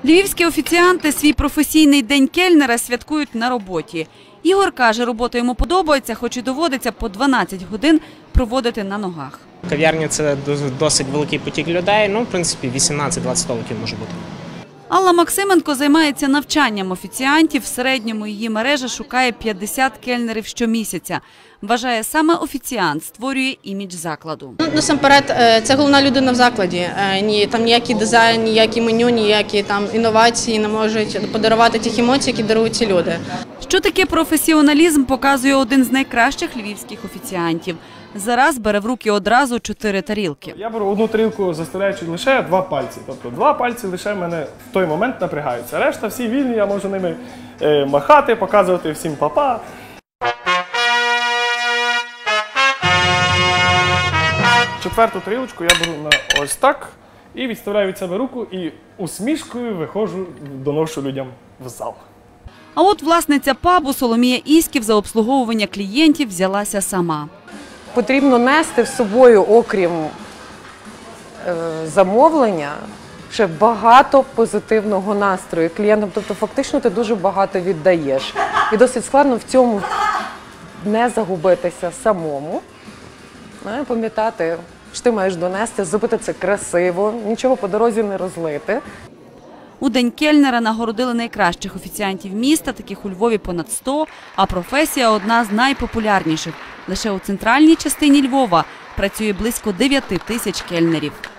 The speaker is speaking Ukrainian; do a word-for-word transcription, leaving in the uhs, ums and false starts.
Львівські офіціанти свій професійний день кельнера святкують на роботі. Ігор каже, робота йому подобається, хоч і доводиться по дванадцять годин проводити на ногах. Кав'ярня – це досить великий потік людей, ну, в принципі, вісімнадцять-двадцять столиків може бути. Алла Максименко займається навчанням офіціантів. В середньому її мережа шукає п'ятдесят кельнерів щомісяця. Вважає, саме офіціант створює імідж закладу. Ну, насамперед, це головна людина в закладі. Ні, там ніякий дизайн, ніякі меню, ніякі там інновації не можуть подарувати тих емоцій, які дарують ці люди. Що таке професіоналізм, показує один з найкращих львівських офіціантів. Зараз бере в руки одразу чотири тарілки. Я беру одну тарілку, заставляючи лише два пальці. Тобто два пальці лише в мене в той момент напрягаються. Решта всі вільні, я можу ними е, махати, показувати всім па-па. Четверту тарілочку я беру на ось так і відставляю від себе руку і усмішкою виходжу, доношу людям в зал. А от власниця пабу Соломія Іськів за обслуговування клієнтів взялася сама. Потрібно нести з собою, окрім е, замовлення, ще багато позитивного настрою клієнтам. Тобто фактично ти дуже багато віддаєш. І досить складно в цьому не загубитися самому, не, пам'ятати, що ти маєш донести, зробити це красиво, нічого по дорозі не розлити. У День кельнера нагородили найкращих офіціантів міста, таких у Львові понад сто, а професія – одна з найпопулярніших. Лише у центральній частині Львова працює близько дев'яти тисяч кельнерів.